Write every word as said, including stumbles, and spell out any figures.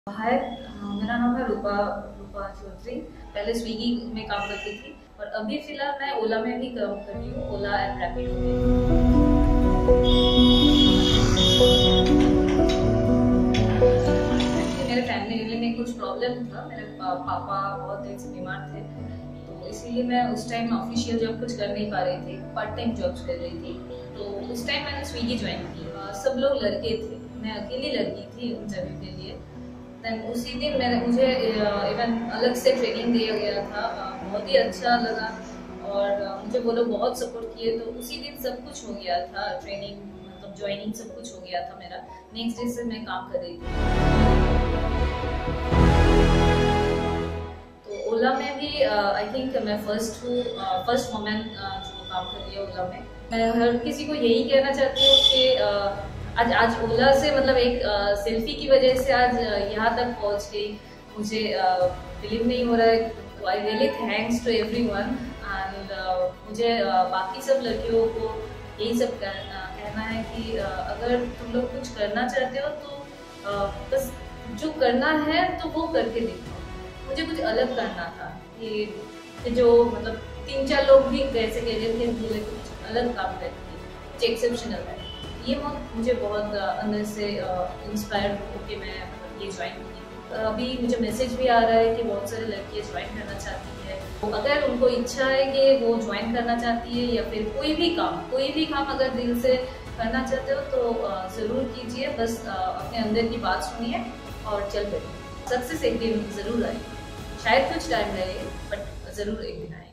हाय, मेरा नाम है रूपा रूपा चौधरी। पहले स्विगी में काम करती थी और अभी फिलहाल मैं ओला में भी काम कर रही हूँ, ओला एंड रैपिडो में। मेरे फैमिली में कुछ प्रॉब्लम था। मेरे पापा बहुत दिन से बीमार थे, तो इसीलिए मैं उस टाइम ऑफिशियल जॉब कुछ कर नहीं पा रही थी, पार्ट टाइम जॉब्स कर रही थी। तो उस टाइम मैंने स्विगी ज्वाइन की। सब लोग लड़के थे, मैं अकेली लड़की थी इंटरव्यू के लिए। देन उसी दिन मैंने मुझे इवन अलग से ट्रेनिंग दिया गया था, बहुत ही अच्छा लगा और मुझे वो लोग बहुत सपोर्ट किए। तो उसी दिन सब कुछ हो गया था, ट्रेनिंग मतलब ज्वाइनिंग सब कुछ हो गया था मेरा। नेक्स्ट डे से मैं काम कर रही थी। तो ओला में भी आई uh, थिंक मैं फर्स्ट हूँ, फर्स्ट वुमेन जो काम कर रही है ओला में। मैं हर किसी को यही कहना चाहती हूँ कि uh, आज आज ओला से मतलब एक सेल्फी की वजह से आज यहाँ तक पहुँच गई। मुझे बिलीव नहीं हो रहा है। तो I really thanks to everyone and मुझे uh, बाकी सब लड़कियों को यही सब कहना है कि uh, अगर तुम लोग कुछ करना चाहते हो तो uh, बस जो करना है तो वो करके दिखाओ। मुझे कुछ अलग करना था कि जो मतलब तीन चार लोग भी कैसे कह रहे थे कुछ अलग काम करती है, कुछ एक्सेप्शनल है। ये मुझे बहुत अंदर से इंस्पायर होकर मैं मतलब ये ज्वाइन की। अभी मुझे मैसेज भी आ रहा है कि बहुत सारी लड़कियाँ ज्वाइन करना चाहती है। तो अगर उनको इच्छा है कि वो ज्वाइन करना चाहती है या फिर कोई भी काम कोई भी काम अगर दिल से करना चाहते हो तो ज़रूर कीजिए। बस अपने अंदर की बात सुनिए और चल पड़िए। सक्सेस एक दिन ज़रूर आएगी, शायद कुछ टाइम लगे बट ज़रूर एक दिन आएगी।